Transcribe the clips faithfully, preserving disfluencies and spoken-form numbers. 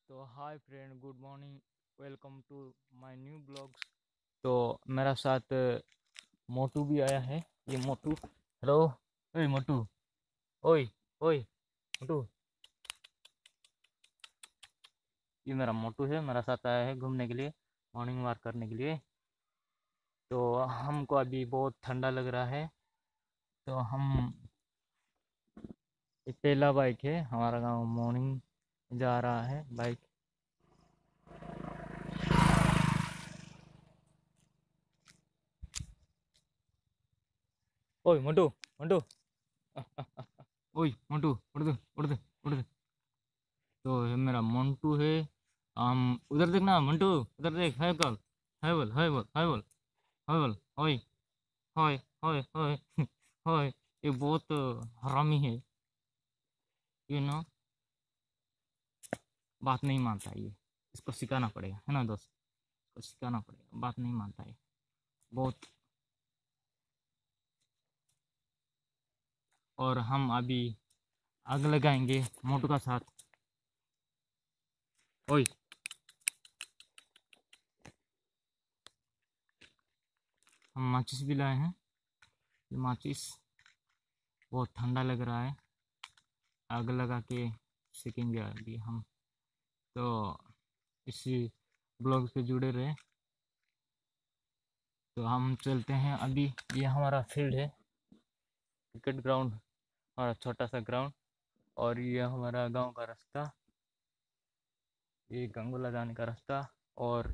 तो hi friend, good morning, welcome to my new blogs. तो मेरा साथ अ, मोटू भी आया है। ये मोटू, हेलो। ओए मोटू, ओए ओए मोटू। ये मेरा मोटू है, मेरा साथ आया है घूमने के लिए, मॉर्निंग वॉक करने के लिए। तो हमको अभी बहुत ठंडा लग रहा है। तो हम, ये पहला बाइक है हमारा, गाँव मॉर्निंग जा रहा है बाइक। ओए मोटू, मोटू, ओए मोटू, उड़ दे उड़ दे उड़ दे। तो ये मेरा मोंटू है। हम, उधर देखना मोंटू, उधर देख, हाय कल, हाय बोल, हाय बोल, हाय बोल, हाय बोल, ओए, हाय हाय हाय हाय। ये बहुत हरामी है, ये ना, बात नहीं मानता ये। इसको सिखाना पड़ेगा, है ना दोस्त। इसको सिखाना पड़ेगा, बात नहीं मानता है बहुत। और हम अभी आग लगाएंगे मोटू का साथ। ओए, हम माचिस भी लाए हैं। ये माचिस बहुत ठंडा लग रहा है, आग लगा के सेकेंगे अभी हम। तो इसी ब्लॉग से जुड़े रहे। तो हम चलते हैं अभी। ये हमारा फील्ड है, क्रिकेट ग्राउंड, हमारा छोटा सा ग्राउंड। और ये हमारा गांव का रास्ता, ये गंगोला जाने का रास्ता। और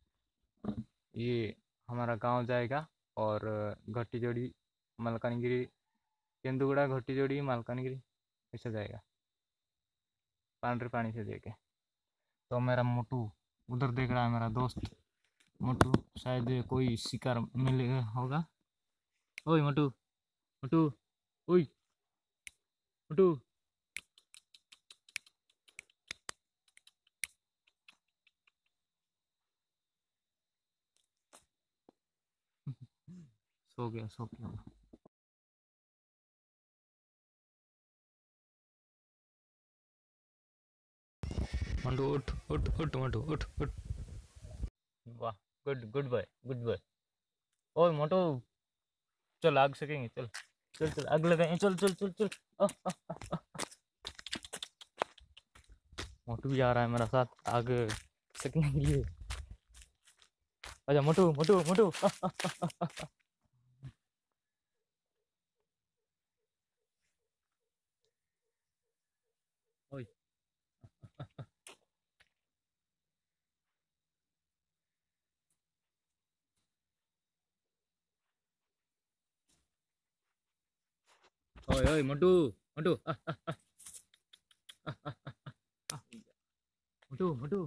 ये हमारा गांव जाएगा। और घट्टी जोड़ी, मलकानगिरी, केंदुगुड़ा, घट्टी जोड़ी, मलकानगिरी, ऐसा जाएगा पांड्री पानी से देके। तो मेरा मोटू उधर देख रहा है, मेरा दोस्त मोटू। शायद कोई शिकार मिलेगा होगा। ओए मोटू, मोटू, ओए मोटू। सो गया, सो गया। मोटू उठ उठ उठ, मोटू उठ उठ। वाह, good good boy, good boy. ओए मोटू, चल आग सेकेंगे, चल चल चल, आग लगाएंगे, चल चल चल चल। आह, आह, आह, आह। मोटू भी आ रहा है मेरा साथ आग सेकने के लिए। अच्छा मोटू, मोटू, मोटू, आह, आह, आह, आह, आह। ओए, ओए ओए मोटू, मोटू, आह, आह, आह, आह, आह, आह। मोटू, मोटू,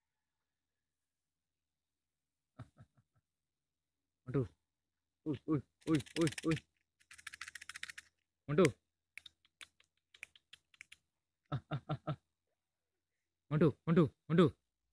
मोटू, उई उई उई उई उई, मोटू, आह, आह, आह, आह। मोटू, मोटू, मोटू।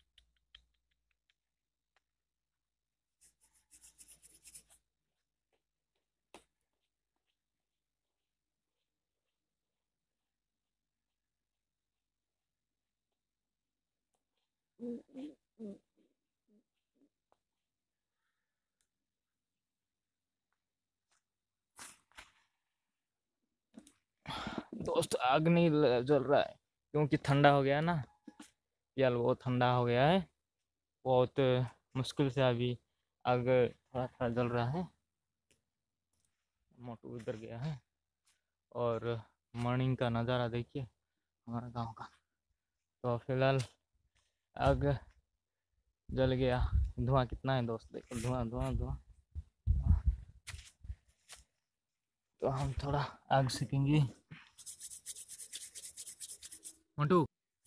दोस्त आग नहीं ल- जल रहा है, क्योंकि ठंडा हो गया ना। यार बहुत ठंडा हो गया है, बहुत मुश्किल से अभी आग थोड़ा थोड़ा जल रहा है। मोटू उधर गया है। और मॉर्निंग का नज़ारा देखिए हमारा गांव का। तो फिलहाल आग जल गया। धुआं कितना है दोस्त, देखो, धुआं धुआं धुआं। तो हम थोड़ा आग सेकेंगे। मोटू,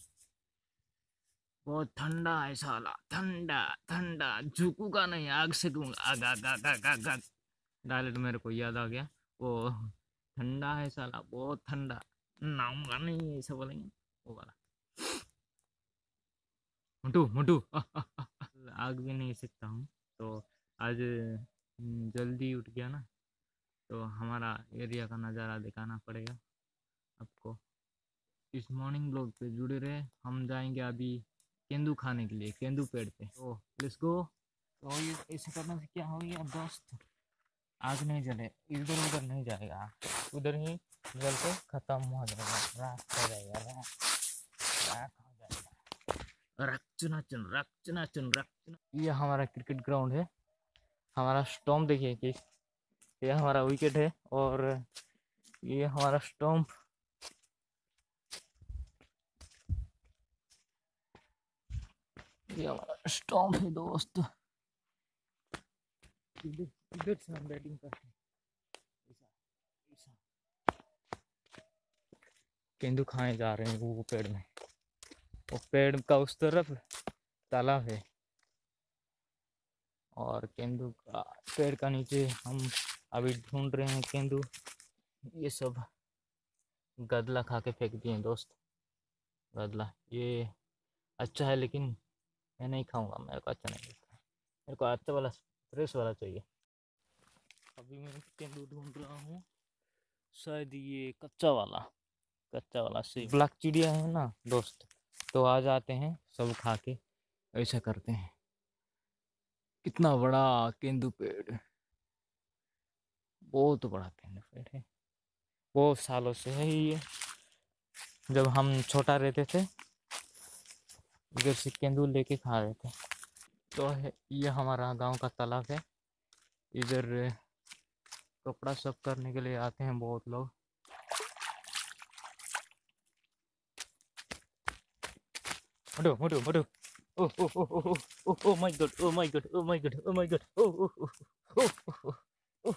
बहुत ठंडा है साला, ठंडा ठंडा, झुकूंगा नहीं, आग सेकूंगा, आग आग आग आग आग आग। डायलेक्ट मेरे को याद आ गया वो। ठंडा है साला, बहुत ठंडा, नाऊंगा नहीं, ऐसा बोलेंगे वो वाला। मोटू, मोटू, आग भी नहीं सकता हूँ। तो आज हम्म, जल्दी उठ गया ना। तो हमारा एरिया का नज़ारा दिखाना पड़ेगा आपको। इस मॉर्निंग ब्लॉग पे जुड़े रहे। हम जाएंगे अभी केंदू खाने के लिए, केंदू पेड़ पे। तो लेट्स गो। तो ये ऐसे करने से क्या हो गया दोस्त, आग नहीं जले, इधर उधर नहीं जाएगा, उधर ही जल के खत्म हो जाएगा, राख हो जाएगा, राख राख हो जाएगा, रख चुना चुन रख चुना चुन रख चुना। ये हमारा क्रिकेट ग्राउंड है। हमारा स्टम्प देखिए कि ये हमारा विकेट है और ये हमारा स्टम्प, ये हमारा स्टम्प है दोस्त। इधर इधर से हम बैटिंग करते हैं। केंदू खाए जा रहे हैं वो पेड़ में, वो पेड़ का उस तरफ तालाब है और केंदू का पेड़ का नीचे हम अभी ढूंढ रहे हैं केंदू। ये सब गदला खा के फेंक दिए दोस्त, गदला। ये अच्छा है लेकिन मैं नहीं खाऊंगा, मेरे को अच्छा नहीं लगता, मेरे को अच्छा वाला फ्रेश वाला चाहिए। अभी मैं केंदू ढूंढ रहा हूँ, शायद ये कच्चा वाला, कच्चा वाला से ब्लैक चिड़िया है ना दोस्त, तो आ जाते हैं सब खा के, ऐसा करते हैं। कितना बड़ा केंदू पेड़, बहुत बड़ा केंदू पेड़ है, बहुत सालों से है ये। जब हम छोटा रहते थे इधर से केंदू लेके खा रहे थे। तो है ये हमारा गांव का तालाब है। इधर कपड़ा सब करने के लिए आते हैं बहुत लोग। मटो मटो मटो, oh oh oh oh oh oh my god, oh my god, oh my god, oh my god, oh oh oh oh,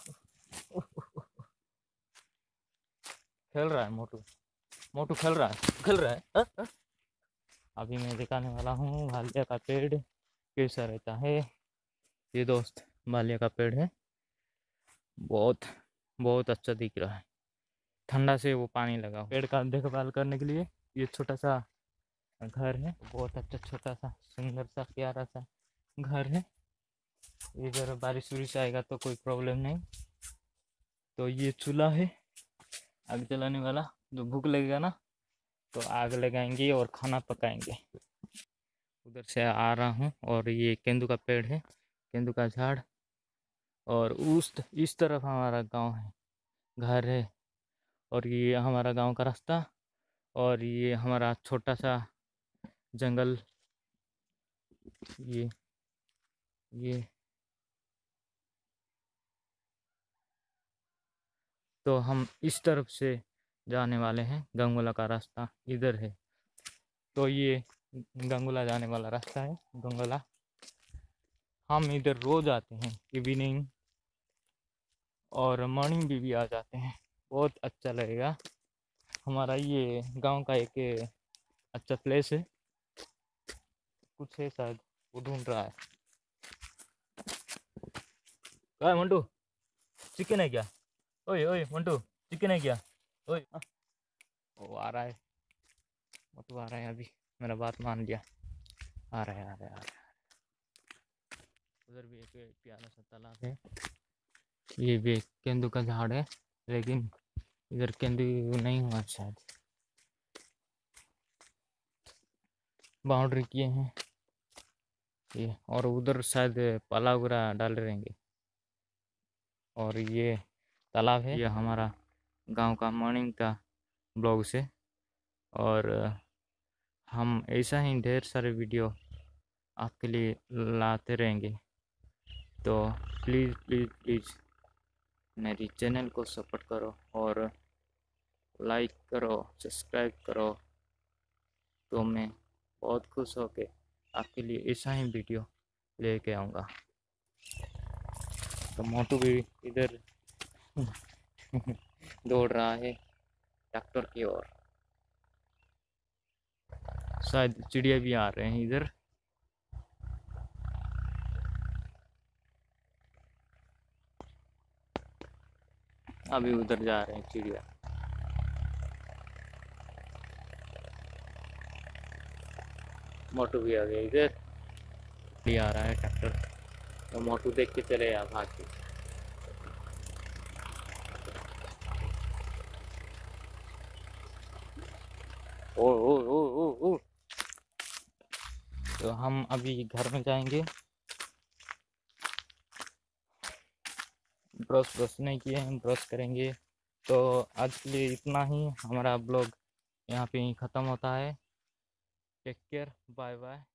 खेल रहा है मोटू, मोटू खेल रहा है, खेल रहा है हा? हा? अभी मैं दिखाने वाला हूँ भालिया का पेड़ कैसा रहता है। ये दोस्त भालिया का पेड़ है, बहुत बहुत अच्छा दिख रहा है, ठंडा से वो पानी लगा। पेड़ का देखभाल करने के लिए ये छोटा सा घर है, बहुत अच्छा छोटा सा सुंदर सा प्यारा सा घर है। इधर बारिश उरिश आएगा तो कोई प्रॉब्लम नहीं। तो ये चूल्हा है आग जलाने वाला, जो भूख लगेगा ना तो आग लगाएंगे और खाना पकाएंगे। उधर से आ रहा हूँ और ये केंदू का पेड़ है, केंदू का झाड़, और उस इस तरफ हमारा गांव है, घर है, और ये हमारा गांव का रास्ता, और ये हमारा छोटा सा जंगल। ये ये तो हम इस तरफ से जाने वाले हैं, गंगोला का रास्ता इधर है। तो ये गंगोला जाने वाला रास्ता है, गंगोला। हम इधर रोज आते हैं, इवनिंग और मॉर्निंग भी, भी आ जाते हैं, बहुत अच्छा लगेगा। हमारा ये गांव का एक अच्छा प्लेस है, कुछ है शायद वो ढूंढ रहा है। क्या है मंटू, चिकन है क्या? ओए ओए मंटू, चिकन है क्या? ओए आ, वो आ रहा है, मंटू आ रहा है, अभी मेरा बात मान लिया, आ रहा है आ रहा है आ रहा है। उधर भी एक प्यारा सा तालाब है, ये भी एक केंदू का झाड़ है, लेकिन इधर केंदू नहीं हुआ शायद, बाउंड्री किए हैं ये, और उधर शायद पाला वगैरह डाल रहेंगे। और ये तालाब है, ये हमारा गांव का मॉर्निंग का ब्लॉग से, और हम ऐसा ही ढेर सारे वीडियो आपके लिए लाते रहेंगे। तो प्लीज़ प्लीज़ प्लीज़ मेरी चैनल को सपोर्ट करो और लाइक करो, सब्सक्राइब करो, तो मैं बहुत खुश होके आपके लिए ऐसा ही वीडियो लेके आऊँगा। तो मोटू भी इधर दौड़ रहा है ट्रैक्टर की ओर, शायद चिड़िया भी आ रहे हैं इधर। अभी उधर जा रहे हैं चिड़िया। मोटू भी आ गया इधर, भी आ रहा है ट्रैक्टर, तो मोटू देख के चले आ भाग के। ओ ओ ओ ओ ओ तो हम अभी घर में जाएंगे। ब्रश ब्रश नहीं किए हैं, ब्रश करेंगे। तो आज के लिए इतना ही, हमारा ब्लॉग यहाँ पे ही ख़त्म होता है। Take care, bye bye.